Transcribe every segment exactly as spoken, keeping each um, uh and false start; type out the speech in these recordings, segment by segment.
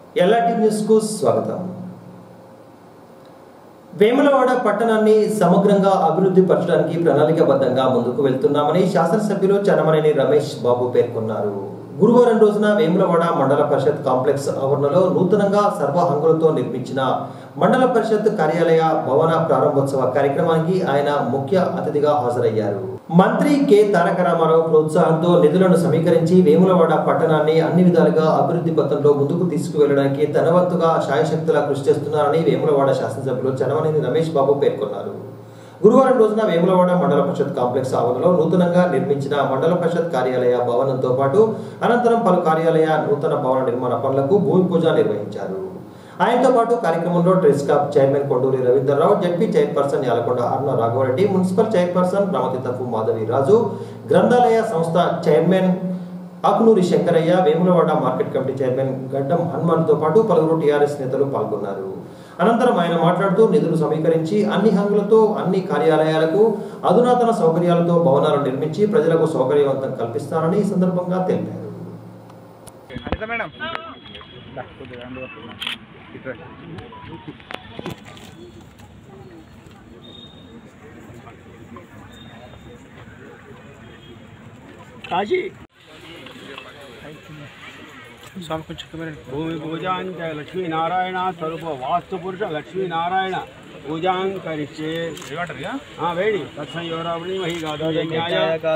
LRT news కు స్వాగతం. వేములవాడ పట్టణాన్ని సమగ్రంగా అభివృద్ధి పరచడానికి ప్రణాళికాబద్ధంగా ముందుకు వెళ్తున్నామని శాసనసభ్యులు చనమనేని రమేష్ బాబు పేర్కొన్నారు. గురువారం రోజున వేములవాడ మండల పరిషత్ కాంప్లెక్స్ ఆవరణలో నూతనంగా సర్వహంగులతో నిర్మించిన మండల పరిషత్ కార్యాలయ భవన ప్రారంభోత్సవ కార్యక్రమానికి ఆయన ముఖ్య అతిథిగా హాజరయ్యారు. మంత్రి కె తారక రామారావు ప్రోత్సాహంతో నిధులను సమీకరించి వేములవాడ పట్టణాన్ని అన్ని విధాలుగా అభివృద్ధి పథంలో ముందుకు తీసుకువెళ్లడానికి తన వంతుగా శాయశక్తులా కృషి చేస్తున్నారని వేములవాడ శాసనసభ్యులు చనమనేని రమేష్ బాబు పేర్కొన్నారు. గురువారం రోజున వేములవాడ మండల పరిషత్ కాంప్లెక్స్ ఆవరణలో నూతనంగా నిర్మించిన మండల పరిషత్ కార్యాలయ భవనంతో పాటు అనంతరం పలు కార్యాలయ నూతన భవన నిర్మాణ పనులకు భూమి పూజ నిర్వహించారు. ఆయనతో పాటు కార్యక్రమంలో ట్రెస్కాప్ chairman Konduri Ravindrarao, ZP chairperson Yalakonda Aruna Raghavareddy, municipal chairperson రమతి తప్పు మాధవి రాజు, గ్రంథాలయ సంస్థ chairman Akunuri Shankaraiah, Vemulawada market committee chairman Gaddam హనుమాన్తో పాటు పలువురు టీఆర్ఎస్ నేతలు పాల్గొన్నారు. అనంతరం ఆయన మాట్లాడుతూ నిధులు సమీకరించి అన్ని హంగులతో అన్ని కార్యాలయాలకు అధునాతన సౌకర్యాలతో భవనాలు నిర్మించి ప్రజలకు సౌకర్యవంతం కల్పిస్తారని ఈ సందర్భంగా తెలిపారు. भूमि पूजां च लक्ष्मीनारायण स्वरूप वास्तुपुरुष लक्ष्मीनारायण पूजां करिष्ये हाँ वेणि तत्संयोरावणी मही गाधोजन्याय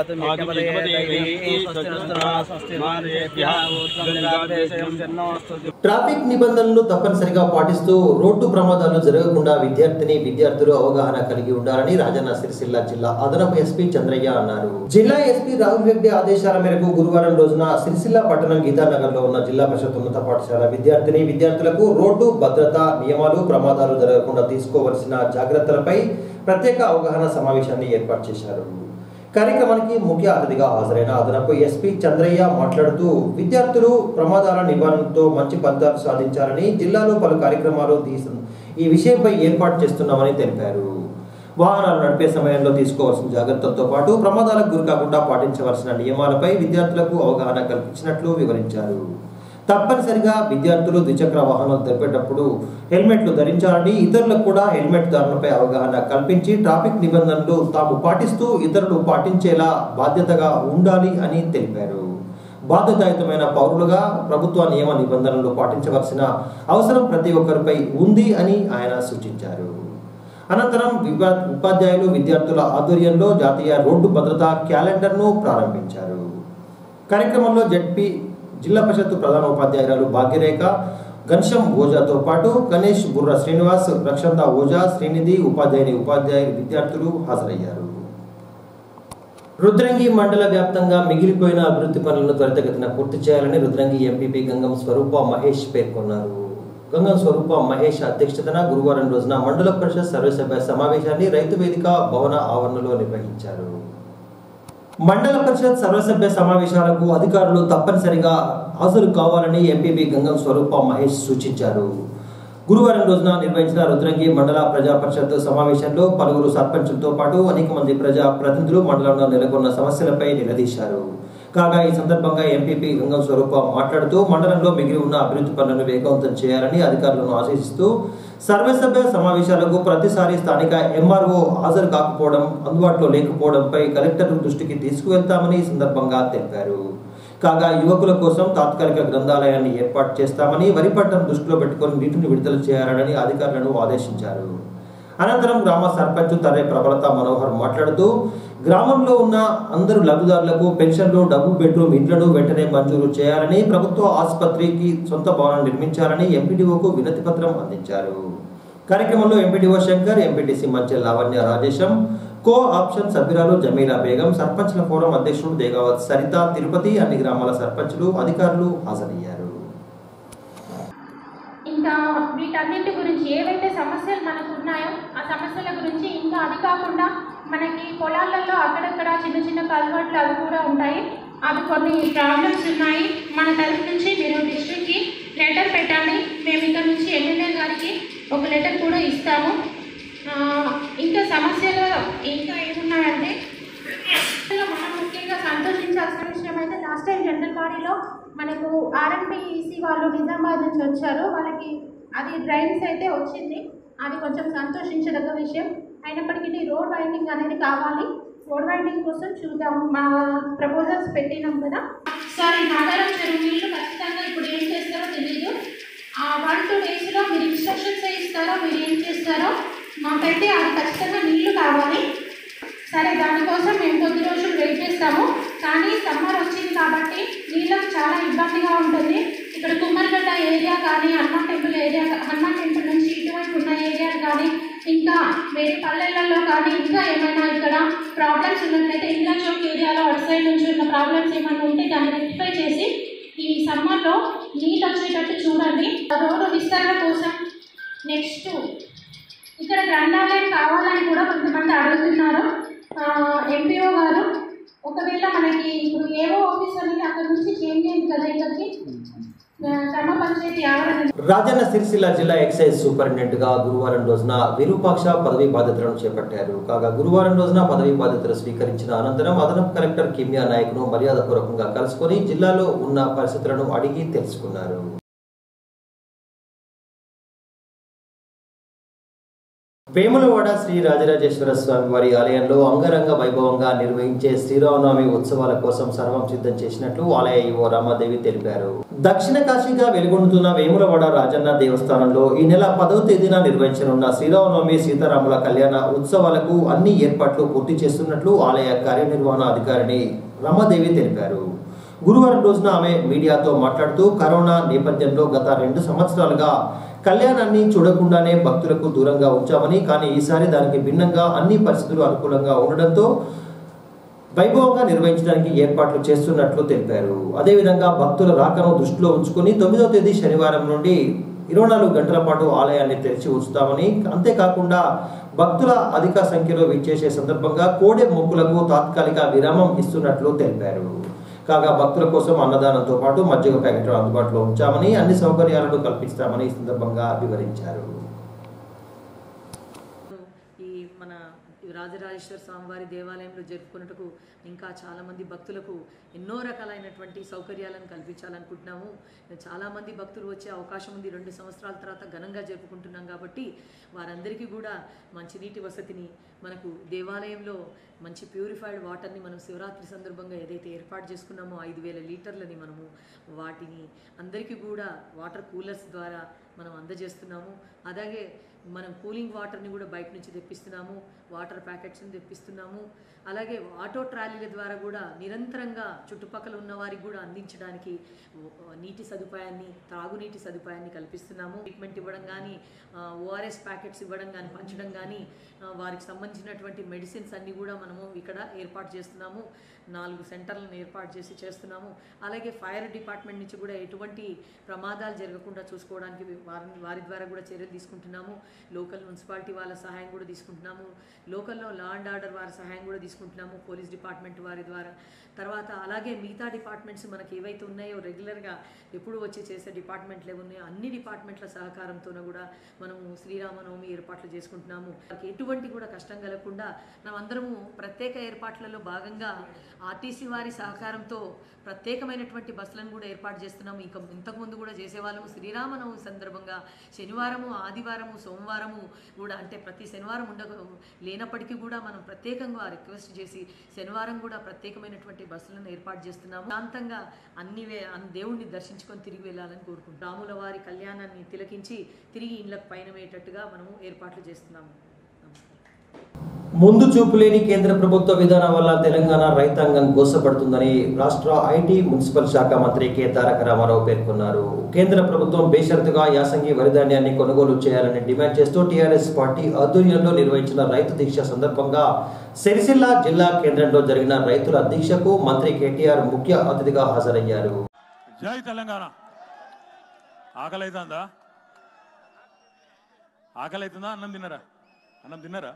ట్రాఫిక్ నిబంధనలను తప్పనిసరిగా పాటిస్తూ రోడ్డు ప్రమాదాలు జరగకుండా విద్యార్థిని విద్యార్థులు అవగాహన కలిగి ఉండాలని రాజన్న సిరిసిల్ల జిల్లా అదనపు ఎస్పీ చంద్రయ్య అన్నారు. జిల్లా ఎస్పీ రాహుల్ రెడ్డి ఆదేశాల మేరకు గురువారం రోజున సిరిసిల్ల పట్టణం గీతానగర్ లో ఉన్న జిల్లా పరిషత్ ఉన్నత పాఠశాల విద్యార్థిని విద్యార్థులకు రోడ్డు భద్రతా నియమాలు, ప్రమాదాలు జరగకుండా తీసుకోవాల్సిన జాగ్రత్తలపై ప్రత్యేక అవగాహన సమావేశాన్ని ఏర్పాటు చేశారు. కార్యక్రమానికి ముఖ్య అతిథిగా హాజరైన అదనపు ఎస్పీ చంద్రయ్య మాట్లాడుతూ విద్యార్థులు ప్రమాదాల నివారణతో మంచి ఫలితాలు సాధించాలని జిల్లాలో పలు కార్యక్రమాలు ఈ విషయంపై ఏర్పాటు చేస్తున్నామని తెలిపారు. వాహనాలు నడిపే సమయంలో తీసుకోవాల్సిన జాగ్రత్తలతో పాటు ప్రమాదాలకు గురికాకుండా పాటించవలసిన నియమాలపై విద్యార్థులకు అవగాహన కల్పించినట్లు వివరించారు. తప్పనిసరిగా విద్యార్థులు ద్విచక్ర వాహనాలు జరిపేటప్పుడు హెల్మెట్లు ధరించాలని, ఇతరులకు కూడా హెల్మెట్ ధారణపై అవగాహన కల్పించి ట్రాఫిక్ నిబంధనలు తాము పాటిస్తూ ఇతరులు పాటించేలా బాధ్యతగా ఉండాలి అని తెలిపారు. బాధ్యతాయుతమైన పౌరులుగా ప్రభుత్వ నియమ నిబంధనలు పాటించవలసిన అవసరం ప్రతి ఒక్కరిపై ఉంది అని ఆయన సూచించారు. అనంతరం ఉపాధ్యాయులు విద్యార్థుల ఆధ్వర్యంలో జాతీయ రోడ్డు భద్రతా క్యాలెండర్ను ప్రారంభించారు. కార్యక్రమంలో జడ్పీ జిల్లా పరిషత్ ప్రధాన ఉపాధ్యాయురాలు భాగ్యరేఖ, ఘనశ్యాం ఓజాతో పాటు గణేష్, బుర్ర శ్రీనివాస్, రక్షంద ఓజా, శ్రీనిధి, ఉపాధ్యాయుని ఉపాధ్యాయులు విద్యార్థులు హాజరయ్యారు. రుద్రంగి మండల వ్యాప్తంగా మిగిలిపోయిన అభివృద్ధి పనులను త్వరితగతిన పూర్తి చేయాలని రుద్రంగి ఎంపీపీ గంగం స్వరూప మహేష్ పేర్కొన్నారు. గంగం స్వరూప మహేష్ అధ్యక్షతన గురువారం రోజున మండల పరిషత్ సర్వసభ్య సమావేశాన్ని రైతు వేదిక భవన ఆవరణలో నిర్వహించారు. మండల పరిషత్ సర్వసభ్య సమావేశాలకు అధికారులు తప్పనిసరిగా హాజరు కావాలని ఎంపీపీ గంగం స్వరూప మహేష్ సూచించారు. గురువారం రోజున నిర్వహించిన రుద్రంగి మండల ప్రజా పరిషత్ సమావేశంలో పలువురు సర్పంచులతో పాటు అనేక మంది ప్రజా ప్రతినిధులు మండలంలో నెలకొన్న సమస్యలపై నిలదీశారు. కాగా ఈ సందర్భంగా ఎంపీపీ గంగం స్వరూప మాట్లాడుతూ మండలంలో మిగిలి ఉన్న అభివృద్ధి పనులను వేగవంతం చేయాలని అధికారులను ఆదేశిస్తూ సర్వసభ్య సమావేశాలకు ప్రతిసారి స్థానిక ఎంఆర్ఓ హాజరు కాకపోవడం, అందుబాటులో లేకపోవడంపై కలెక్టర్ దృష్టికి తీసుకువెళ్తామని ఈ సందర్భంగా తెలిపారు. కాగా యువకుల కోసం తాత్కాలిక గ్రంథాలయాన్ని ఏర్పాటు చేస్తామని, వరి పంటను దృష్టిలో పెట్టుకుని నీటిని విడుదల చేయాలని అధికారులను ఆదేశించారు. అనంతరం గ్రామ సర్పంచ్ తర్రే ప్రబలత మనోహర్ మాట్లాడుతూ గ్రామంలో ఉన్న అందరు లబ్ధిదారులకు పెన్షన్లు, డబుల్ బెడ్రూమ్ ఇండ్లను వెంటనే మంజూరు చేయాలని, ప్రభుత్వ ఆసుపత్రికి సొంత భవనం నిర్మించాలని ఎంపీడీఓకు వినతి పత్రం అందించారు. కార్యక్రమంలో MPDO Shankar, MPTC Manche Lavanya Rajesham, co option సభ్యురాలు జమీలా బేగం, సర్పంచ్ల ఫోరం అధ్యక్షుడు దేగావత్ సరిత, తిరుపతి, అన్ని గ్రామాల సర్పంచులు, అధికారులు హాజరయ్యారు. ఇంకా వీటన్నింటి గురించి ఏవైతే సమస్యలు మనకు ఉన్నాయో ఆ సమస్యల గురించి, ఇంకా అది కాకుండా మనకి పొలాలలో అక్కడక్కడ చిన్న చిన్న కల్వర్ట్లు అవి కూడా ఉంటాయి. అవి కొన్ని ప్రాబ్లమ్స్ ఉన్నాయి. మన తరఫు నుంచి మీరు డిస్ట్రిక్ట్కి లెటర్ పెట్టండి. మేము ఇక్కడ నుంచి ఎమ్మెల్యే గారికి ఒక లెటర్ కూడా ఇస్తాము. ఇంకా సమస్యలు ఇంకా ఏమున్నాయంటే మనం ముఖ్యంగా సంతోషించాల్సిన విషయం అయితే లాస్ట్ టైం జనరల్ బాడీలో మనకు ఆర్ఎంపీ ఈసీ వాళ్ళు నిజామాబాద్ నుంచి వచ్చారు. వాళ్ళకి అది డ్రైన్స్ అయితే వచ్చింది, అది కొంచెం సంతోషించదగ్గ విషయం. అయినప్పటికీ రోడ్ వైండింగ్ అనేది కావాలి. రోడ్ వైండింగ్ కోసం చూద్దాం, మా ప్రపోజల్స్ పెట్టినాం కదా సార్. ఈ నాగారం చెరువు నీళ్ళు ఖచ్చితంగా ఇప్పుడు ఏం చేస్తారో తెలియదు. ఆ వన్ టూ డేస్లో మీరు ఇన్స్ట్రక్షన్స్ ఇస్తారో మీరు ఏం చేస్తారో మాకైతే అది ఖచ్చితంగా నీళ్లు కావాలి. సరే, దానికోసం మేము కొద్ది రోజులు వెయిట్ చేస్తాము. కానీ సమ్మర్ వచ్చింది కాబట్టి నీళ్ళకు చాలా ఇబ్బందిగా ఉంటుంది. ఇక్కడ కుమ్మరిగడ్డ ఏరియా కానీ Hanuman temple area Hanuman temple నుంచి ఇటువైపు ఉన్న ఏరియాలు కానీ ఇంకా వేరే పల్లెలలో కానీ ఇంకా ఏమైనా ఇక్కడ ప్రాబ్లమ్స్ ఉన్నట్లయితే ఇంద్రా చౌక్ ఏరియాలో అటు సైడ్ నుంచి ఉన్న ప్రాబ్లమ్స్ ఏమైనా ఉంటే దాన్ని రెక్టిఫై చేసి ఈ సమ్మర్లో నీళ్ళు వచ్చేటట్టు చూడండి. రోడ్డు విస్తరణ కోసం నెక్స్ట్ ఇక్కడ గ్రంథాలయం కావాలని కూడా కొంతమంది అడుగుతున్నారు. ఎంపీఓ గారు ఒకవేళ మనకి ఇప్పుడు ఏవో ఆఫీస్ అనేది అక్కడ నుంచి చేంజ్ అయింది కదా ఇక్కడికి గ్రామ పంచాయతీ ఆవరణ. రాజన్న సిరిసిల్ల జిల్లా ఎక్సైజ్ సూపరింటెండెంట్ గా గురువారం రోజున విరూపాక్ష పదవి బాధ్యతలను చేపట్టారు. కాగా గురువారం రోజున పదవి బాధ్యతలు స్వీకరించిన అనంతరం అదనపు కలెక్టర్ కిమ్యా నాయక్ ను మర్యాదపూర్వకంగా కలుసుకొని జిల్లాలో ఉన్న పరిస్థితులను అడిగి తెలుసుకున్నారు. వేములవాడ శ్రీ రాజరాజేశ్వర స్వామి వారి ఆలయంలో అంగరంగ వైభవంగా నిర్వహించే శ్రీరామనవమి ఉత్సవాల కోసం సర్వం సిద్ధం చేసినట్లు ఆలయ ఈవో రామాదేవి తెలిపారు. దక్షిణ కాశీగా వెలుగొందుతున్న వేములవాడ రాజన్న దేవస్థానంలో ఈ నెల పదవ తేదీన నిర్వహించనున్న శ్రీరామనవమి సీతారాముల కళ్యాణ ఉత్సవాలకు అన్ని ఏర్పాట్లు పూర్తి చేస్తున్నట్లు ఆలయ కార్యనిర్వహణ అధికారిని రామాదేవి తెలిపారు. గురువారం రోజున ఆమె మీడియాతో మాట్లాడుతూ కరోనా నేపథ్యంలో గత రెండు సంవత్సరాలుగా కళ్యాణాన్ని చూడకుండానే భక్తులకు దూరంగా ఉంచామని, కానీ ఈసారి దానికి భిన్నంగా అన్ని పరిస్థితులు అనుకూలంగా ఉండడంతో వైభవంగా నిర్వహించడానికి ఏర్పాట్లు చేస్తున్నట్లు తెలిపారు. అదేవిధంగా భక్తుల రాకను దృష్టిలో ఉంచుకుని తొమ్మిదవ తేదీ శనివారం నుండి ఇరవై నాలుగు గంటల పాటు ఆలయాన్ని తెరిచి ఉంచుతామని, అంతేకాకుండా భక్తుల అధిక సంఖ్యలో విచ్చేసే సందర్భంగా కోడె మొక్కులకు తాత్కాలిక విరామం ఇస్తున్నట్లు తెలిపారు. కాగా భక్తుల కోసం అన్నదానంతో పాటు మజ్జిగ ప్యాకెట్లు అందుబాటులో ఉంచామని, అన్ని సౌకర్యాలను కల్పిస్తామని ఈ సందర్భంగా వివరించారు. ఈ మన రాజరాజేశ్వర స్వామివారి దేవాలయంలో జరుపుకున్నట్టుకు ఇంకా చాలామంది భక్తులకు ఎన్నో రకాలైనటువంటి సౌకర్యాలను కల్పించాలనుకుంటున్నాము. చాలామంది భక్తులు వచ్చే అవకాశం ఉంది. రెండు సంవత్సరాల తర్వాత ఘనంగా జరుపుకుంటున్నాం కాబట్టి వారందరికీ కూడా మంచినీటి వసతిని, మనకు దేవాలయంలో మంచి ప్యూరిఫైడ్ వాటర్ని మనం శివరాత్రి సందర్భంగా ఏదైతే ఏర్పాటు చేసుకున్నామో ఐదు వేల లీటర్లని మనము వాటిని అందరికీ కూడా వాటర్ కూలర్స్ ద్వారా మనం అందజేస్తున్నాము. అలాగే మనం కూలింగ్ వాటర్ని కూడా బయట నుంచి తెప్పిస్తున్నాము, వాటర్ ప్యాకెట్స్ని తెప్పిస్తున్నాము. అలాగే ఆటో ట్రాలీల ద్వారా కూడా నిరంతరంగా చుట్టుపక్కల ఉన్న వారికి కూడా అందించడానికి నీటి సదుపాయాన్ని, తాగునీటి సదుపాయాన్ని కల్పిస్తున్నాము. ట్రీట్మెంట్ ఇవ్వడం కానీ, ఓఆర్ఎస్ ప్యాకెట్స్ ఇవ్వడం కానీ, పంచడం కానీ, వారికి సంబంధించినటువంటి మెడిసిన్స్ అన్నీ కూడా మనము ఇక్కడ ఏర్పాటు చేస్తున్నాము. నాలుగు సెంటర్లను ఏర్పాటు చేసి చేస్తున్నాము. అలాగే ఫైర్ డిపార్ట్మెంట్ నుంచి కూడా ఎటువంటి ప్రమాదాలు జరగకుండా చూసుకోవడానికి వారిని వారి ద్వారా కూడా చర్యలు తీసుకుంటున్నాము. లోకల్ మున్సిపాలిటీ వాళ్ళ సహాయం కూడా తీసుకుంటున్నాము. లోకల్లో లా అండ్ ఆర్డర్ వారి సహాయం కూడా తీసుకుంటున్నాము, పోలీస్ డిపార్ట్మెంట్ వారి ద్వారా. తర్వాత అలాగే మిగతా డిపార్ట్మెంట్స్ మనకి ఏవైతే ఉన్నాయో రెగ్యులర్గా ఎప్పుడు వచ్చి చేసే డిపార్ట్మెంట్లు ఏమున్నాయో అన్ని డిపార్ట్మెంట్ల సహకారంతోనూ కూడా మనము శ్రీరామనవమి ఏర్పాట్లు చేసుకుంటున్నాము. ఎటువంటి కూడా కష్టం కలగకుండా మనమందరము ప్రత్యేక ఏర్పాట్లలో భాగంగా ఆర్టీసీ వారి సహకారంతో ప్రత్యేకమైనటువంటి బస్సులను కూడా ఏర్పాటు చేస్తున్నాము. ఇంకా ఇంతకుముందు కూడా చేసేవాళ్ళము. శ్రీరామనవమి సందర్భంగా శనివారము, ఆదివారము, సోమవారము కూడా, అంటే ప్రతి శనివారం ఉండ లేనప్పటికీ కూడా మనం ప్రత్యేకంగా రిక్వెస్ట్ చేసి శనివారం కూడా ప్రత్యేకమైనటువంటి బస్సులను ఏర్పాటు చేస్తున్నాము. శాంతంగా అన్ని దేవుణ్ణి దర్శించుకొని తిరిగి వెళ్ళాలని కోరుకుంటున్నాము. రాముల వారి కళ్యాణాన్ని తిలకించి తిరిగి ఇళ్ళకు పయనమయ్యేటట్టుగా మనము ఏర్పాట్లు చేస్తున్నాము. ముందు చూపు లేని కేంద్ర ప్రభుత్వ విధానం వల్ల తెలంగాణ రైతాంగం గోసపడుతుందని రాష్ట్ర ఐటీ మున్సిపల్ శాఖ మంత్రి కె తారక రామారావు పేర్కొన్నారు. కేంద్ర ప్రభుత్వం బేషరతుగా యాసంగి వరిధాన్యాన్ని కొనుగోలు చేయాలని డిమాండ్ చేస్తూ టీఆర్ఎస్ పార్టీ ఆధ్వర్యంలో నిర్వహించిన రైతు దీక్ష సందర్భంగా సిరిసిల్ల జిల్లా కేంద్రంలో జరిగిన రైతుల దీక్షకు మంత్రి కేటీఆర్ ముఖ్య అతిథిగా హాజరయ్యారు. జై తెలంగాణ. ఆకలైతుందా? ఆకలైతుందా? అన్నం తిన్నారా? అన్నం తిన్నారా?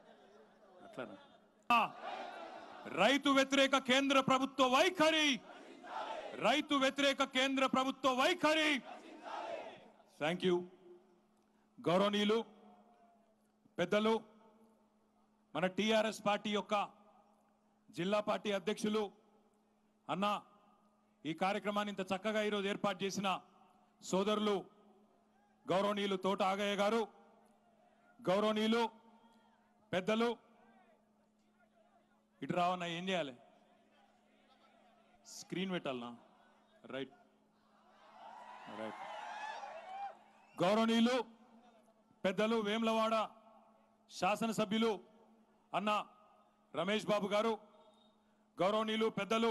రైతు వ్యతిరేక కేంద్ర ప్రభుత్వ వైఖరి, రైతు వ్యతిరేక కేంద్ర ప్రభుత్వ వైఖరి. Thank you. గౌరవనీయులు పెద్దలు, మన టిఆర్ఎస్ పార్టీ యొక్క జిల్లా పార్టీ అధ్యక్షులు అన్న, ఈ కార్యక్రమాన్ని ఇంత చక్కగా ఈరోజు ఏర్పాటు చేసిన సోదరులు గౌరవనీయులు తోట ఆగయ్య గారు, గౌరవనీయులు పెద్దలు ఇటు రావన్నా, ఏం చేయాలి? స్క్రీన్ పెట్టాలనా? Right right. గౌరవనీయులు పెద్దలు వేములవాడ శాసనసభ్యులు అన్న రమేష్ బాబు గారు, గౌరవనీయులు పెద్దలు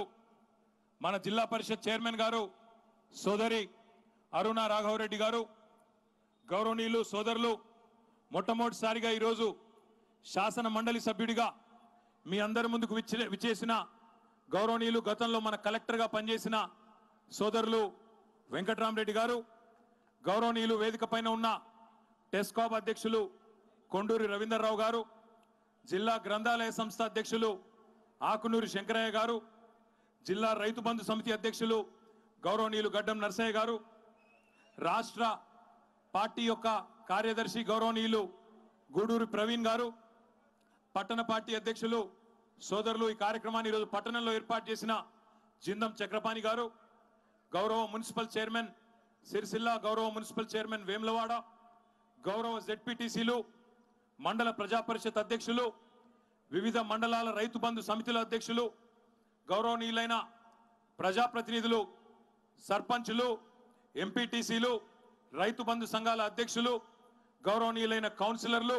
మన జిల్లా పరిషత్ చైర్మన్ గారు సోదరి అరుణ రాఘవరెడ్డి గారు, గౌరవనీయులు సోదరులు మొట్టమొదటిసారిగా ఈరోజు శాసన మండలి సభ్యుడిగా మీ అందరి ముందుకు విచ్చే విచ్చేసిన గౌరవనీయులు గతంలో మన కలెక్టర్గా పనిచేసిన సోదరులు వెంకట్రామరెడ్డి గారు, గౌరవనీయులు వేదిక పైన ఉన్న టెస్కాప్ అధ్యక్షులు కొండూరి రవీందర్రావు గారు, జిల్లా గ్రంథాలయ సంస్థ అధ్యక్షులు ఆకునూరి శంకరయ్య గారు, జిల్లా రైతు బంధు సమితి అధ్యక్షులు గౌరవనీయులు గడ్డం నర్సయ్య గారు, రాష్ట్ర పార్టీ యొక్క కార్యదర్శి గౌరవనీయులు గూడూరి ప్రవీణ్ గారు, పట్టణ పార్టీ అధ్యక్షులు సోదరులు ఈ కార్యక్రమాన్ని ఈరోజు పట్టణంలో ఏర్పాటు చేసిన జిందం చక్రపాణి గారు, గౌరవ మున్సిపల్ చైర్మన్ సిరిసిల్ల, గౌరవ మున్సిపల్ చైర్మన్ వేములవాడ, గౌరవ జెడ్పీటీసీలు, మండల ప్రజా పరిషత్ అధ్యక్షులు, వివిధ మండలాల రైతు బంధు సమితుల అధ్యక్షులు, గౌరవనీయులైన ప్రజాప్రతినిధులు, సర్పంచులు, ఎంపీటీసీలు, రైతు బంధు సంఘాల అధ్యక్షులు, గౌరవనీయులైన కౌన్సిలర్లు,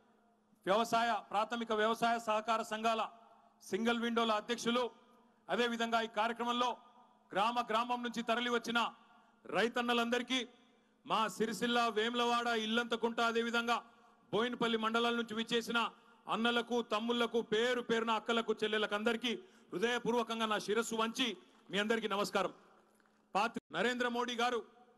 వ్యవసాయ ప్రాథమిక వ్యవసాయ సహకార సంఘాల సింగిల్ విండోల అధ్యక్షులు, అదేవిధంగా ఈ కార్యక్రమంలో గ్రామ గ్రామం నుంచి తరలి వచ్చిన రైతన్నలందరికీ, మా సిరిసిల్ల, వేములవాడ, ఇల్లంతకుంట, అదేవిధంగా బోయినపల్లి మండలాల నుంచి విచ్చేసిన అన్నలకు, తమ్ముళ్లకు, పేరు పేరున అక్కలకు, చెల్లెలకు అందరికీ హృదయపూర్వకంగా నా శిరస్సు వంచి మీ అందరికీ నమస్కారం. పాత్రి నరేంద్ర మోడీ గారు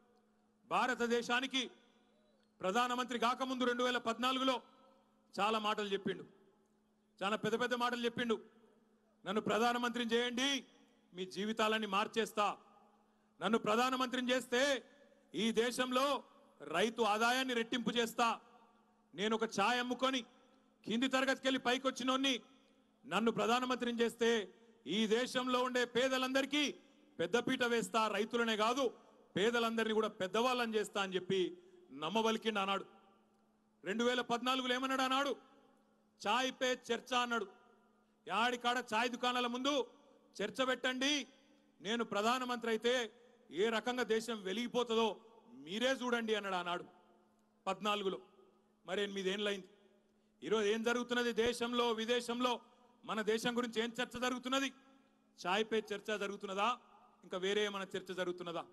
భారతదేశానికి ప్రధానమంత్రి కాకముందు రెండు వేల పద్నాలుగులో చాలా మాటలు చెప్పిండు, చాలా పెద్ద పెద్ద మాటలు చెప్పిండు. నన్ను ప్రధానమంత్రిని చేయండి, మీ జీవితాలని మార్చేస్తా. నన్ను ప్రధానమంత్రిని చేస్తే ఈ దేశంలో రైతు ఆదాయాన్ని రెట్టింపు చేస్తా. నేను ఒక ఛాయ్ అమ్ముకొని కింది తరగతికి వెళ్ళి పైకి వచ్చినోన్ని నన్ను ప్రధానమంత్రిని చేస్తే ఈ దేశంలో ఉండే పేదలందరికీ పెద్దపీట వేస్తా, రైతులనే కాదు పేదలందరినీ కూడా పెద్దవాళ్ళని చేస్తా అని చెప్పి నమ్మబలికిండి అన్నాడు. రెండు వేల పద్నాలుగులో ఏమన్నాడు అన్నాడు? ఛాయ్ పే చర్చ అన్నాడు. యాడికాడ ఛాయ్ దుకాణాల ముందు చర్చ పెట్టండి, నేను ప్రధానమంత్రి అయితే ఏ రకంగా దేశం వెలిగిపోతుందో మీరే చూడండి అన్నాడు అన్నాడు పద్నాలుగులో. మరి ఎనిమిదేళ్ళైంది. ఈరోజు ఏం జరుగుతున్నది దేశంలో, విదేశంలో? మన దేశం గురించి ఏం చర్చ జరుగుతున్నది? ఛాయ్ పే చర్చ జరుగుతున్నదా? ఇంకా వేరే ఏమైనా చర్చ జరుగుతున్నదా?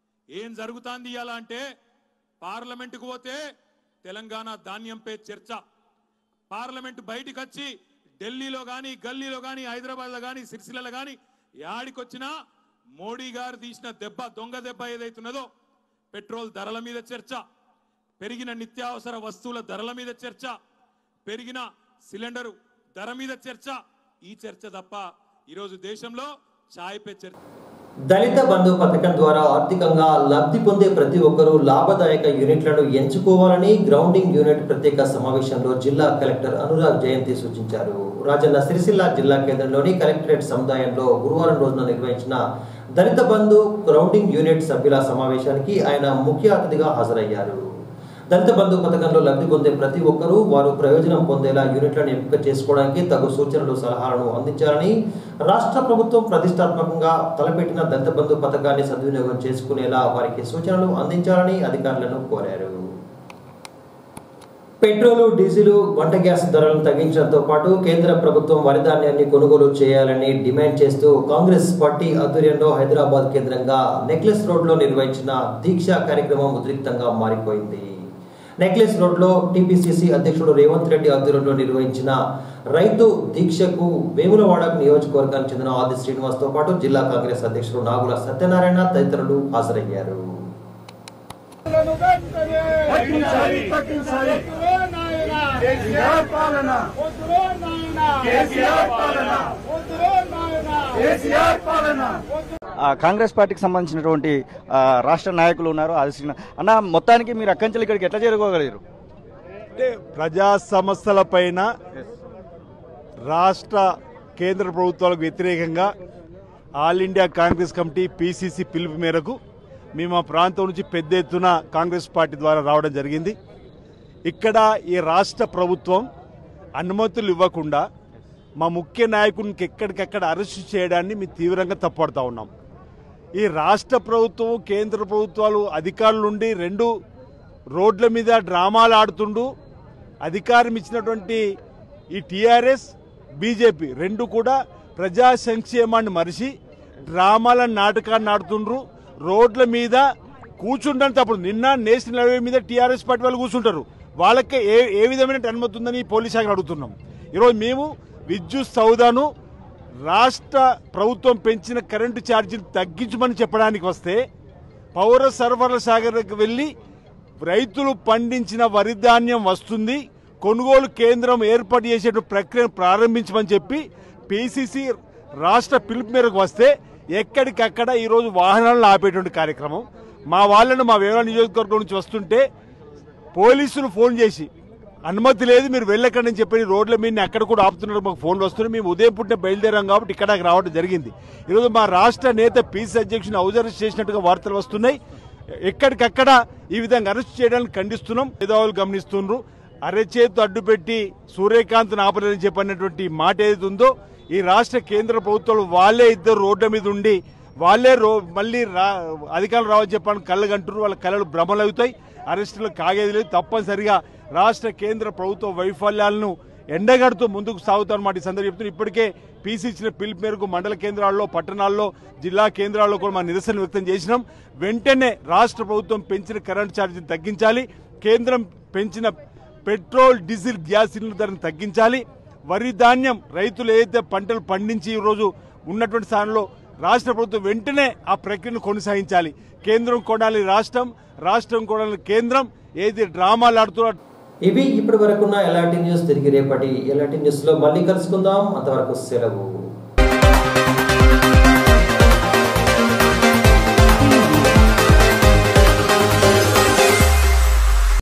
ఏం జరుగుతుంది ఇవాళ అంటే, పార్లమెంటుకు పోతే తెలంగాణ ధాన్యంపై చర్చ, పార్లమెంటు బయటికి వచ్చి ఢిల్లీలో కానీ, గల్లీలో కానీ, హైదరాబాద్లో కానీ, సిరిసిల్లలో కానీ యాడికొచ్చినా మోడీ గారు తీసిన దెబ్బ, దొంగ దెబ్బ ఏదైతున్నదో, పెట్రోల్ ధరల మీద చర్చ, పెరిగిన నిత్యావసర వస్తువుల ధరల మీద చర్చ, పెరిగిన సిలిండరు ధర మీద చర్చ, ఈ చర్చ తప్ప ఈరోజు దేశంలో ఛాయ్ పే చర్చ. దళిత బంధు పథకం ద్వారా ఆర్థికంగా లబ్ధి పొందే ప్రతి ఒక్కరూ లాభదాయక యూనిట్లను ఎంచుకోవాలని గ్రౌండింగ్ యూనిట్ ప్రత్యేక సమావేశంలో జిల్లా కలెక్టర్ అనురాగ్ జయంతి సూచించారు. రాజన్న సిరిసిల్ల జిల్లా కేంద్రంలోని కలెక్టరేట్ సముదాయంలో గురువారం రోజున నిర్వహించిన దళిత బంధు గ్రౌండింగ్ యూనిట్ సభ్యుల సమావేశానికి ఆయన ముఖ్య అతిథిగా హాజరయ్యారు. దళిత బంధు పథకంలో లబ్ధి పొందే ప్రతి ఒక్కరూ వారు ప్రయోజనం పొందేలా యూనిట్లను ఎంపిక చేసుకోవడానికి తగు సూచనలు, సలహాలను అందించాలని, రాష్ట్ర ప్రభుత్వం ప్రతిష్టాత్మకంగా తలపెట్టిన దళిత బంధు పథకాన్ని సద్వినియోగం చేసుకునేలా వారికి సూచనలు అందించాలని అధికారులను కోరారు. పెట్రోలు, డీజిల్, వంట గ్యాస్ ధరలను తగ్గించడంతో పాటు కేంద్ర ప్రభుత్వం వరి ధాన్యాన్ని కొనుగోలు చేయాలని డిమాండ్ చేస్తూ కాంగ్రెస్ పార్టీ ఆధ్వర్యంలో హైదరాబాద్ కేంద్రంగా నెక్లెస్ రోడ్లో నిర్వహించిన దీక్ష కార్యక్రమం ఉద్రిక్తంగా మారిపోయింది. నెక్లెస్ రోడ్లో టీపీసీసీ అధ్యక్షుడు రేవంత్ రెడ్డి ఆధ్వర్యంలో నిర్వహించిన రైతు దీక్షకు వేములవాడ నియోజకవర్గానికి చెందిన ఆది శ్రీనివాస్ తో పాటు జిల్లా కాంగ్రెస్ అధ్యక్షుడు నాగుల సత్యనారాయణ తదితరులు హాజరయ్యారు. కాంగ్రెస్ పార్టీకి సంబంధించినటువంటి రాష్ట్ర నాయకులు ఉన్నారు. అది అన్న, మొత్తానికి మీరు అక్కడి ఇక్కడికి ఎట్లా చేరుకోగలిగారు? అంటే ప్రజా సమస్యల పైన రాష్ట్ర కేంద్ర ప్రభుత్వాలకు వ్యతిరేకంగా all India Congress committee PCC పిలుపు మేరకు మేము ఆ ప్రాంతం నుంచి పెద్ద ఎత్తున కాంగ్రెస్ పార్టీ ద్వారా రావడం జరిగింది. ఇక్కడ ఈ రాష్ట్ర ప్రభుత్వం అనుమతులు ఇవ్వకుండా మా ముఖ్య నాయకునికి ఎక్కడికక్కడ అరెస్టు చేయడాన్ని మేము తీవ్రంగా తప్పుపడతా ఉన్నాం. ఈ రాష్ట్ర ప్రభుత్వం కేంద్ర ప్రభుత్వాలు అధికారుల నుండి రెండు రోడ్ల మీద డ్రామాలు ఆడుతుండు. అధికారం ఇచ్చినటువంటి ఈ టీఆర్ఎస్ బీజేపీ రెండు కూడా ప్రజా సంక్షేమాన్ని మరిచి డ్రామాల నాటకాన్ని ఆడుతుండ్రు. రోడ్ల మీద కూర్చుంటాను తప్పుడు. నిన్న నేషనల్ హైవే మీద టీఆర్ఎస్ పార్టీ వాళ్ళు కూర్చుంటారు. వాళ్ళకి ఏ ఏ విధమైన అనుమతి ఉందని పోలీస్ శాఖను అడుగుతున్నాం. ఈరోజు మేము విద్యుత్ సౌదాను రాష్ట్ర ప్రభుత్వం పెంచిన కరెంటు ఛార్జీలు తగ్గించమని చెప్పడానికి వస్తే పౌర సరఫరాల శాఖ దగ్గరికి వెళ్ళి రైతులు పండించిన వరి ధాన్యం వస్తుంది, కొనుగోలు కేంద్రం ఏర్పాటు చేసే ప్రక్రియను ప్రారంభించమని చెప్పి పీసీసీ రాష్ట్ర పిలుపు మేరకు వస్తే ఎక్కడికక్కడ ఈరోజు వాహనాలను ఆపేటువంటి కార్యక్రమం. మా వాళ్ళను మా వేరే నియోజకవర్గం నుంచి వస్తుంటే పోలీసులు ఫోన్ చేసి అనుమతి లేదు మీరు వెళ్ళకండి అని చెప్పి రోడ్ల మీద అక్కడ కూడా ఆపుతున్నారు. మాకు ఫోన్లు వస్తున్నాయి. మేము ఉదయం పుట్టిన బయలుదేరాం కాబట్టి ఇక్కడ రావడం జరిగింది. ఈరోజు మా రాష్ట్ర నేత పీసీ అధ్యక్షుని హౌస్ అరెస్ట్ చేసినట్టుగా వార్తలు వస్తున్నాయి. ఎక్కడికక్కడ ఈ విధంగా అరెస్ట్ చేయడానికి ఖండిస్తున్నాం. మేధావులు గమనిస్తున్నారు. అరచేతు అడ్డుపెట్టి సూర్యకాంత్ను ఆపలేదని చెప్పినటువంటి మాట ఏదైతే ఉందో ఈ రాష్ట్ర కేంద్ర ప్రభుత్వాలు వాళ్ళే ఇద్దరు రోడ్ల మీద ఉండి వాళ్ళే రో మళ్ళీ రా అధికారులు రావని చెప్పని కళ్ళు కంటున్నారు. వాళ్ళ కళలు భ్రమలు అవుతాయి. అరెస్టులు కాగేది లేదు. తప్పనిసరిగా రాష్ట్ర కేంద్ర ప్రభుత్వ వైఫల్యాలను ఎండగడుతూ ముందుకు సాగుతారన్నమాట. ఈ సందర్భంగా చెప్తున్నారు. ఇప్పటికే పీసీ ఇచ్చిన పిలుపు మేరకు మండల కేంద్రాల్లో, పట్టణాల్లో, జిల్లా కేంద్రాల్లో కూడా మా నిరసన వ్యక్తం చేసినాం. వెంటనే రాష్ట్ర ప్రభుత్వం పెంచిన కరెంటు ఛార్జీని తగ్గించాలి. కేంద్రం పెంచిన పెట్రోల్, డీజిల్, గ్యాస్ సిలిండర్ ధరను తగ్గించాలి. వరి ధాన్యం రైతులు ఏదైతే పంటలు పండించి ఈరోజు ఉన్నటువంటి స్థానంలో రాష్ట్ర ప్రభుత్వం వెంటనే ఆ ప్రక్రియను కొనసాగించాలి. కేంద్రం కొనాలి రాష్ట్రం, రాష్ట్రం కొనాలి కేంద్రం. ఏది డ్రామాలు ఆడుతున్నారు. ఇవి ఇప్పటి వరకున్న ఎలాంటి న్యూస్. తిరిగి రేపటి ఎలాంటి న్యూస్ లో మళ్ళీ కలుసుకుందాం. అంతవరకు సెలవు.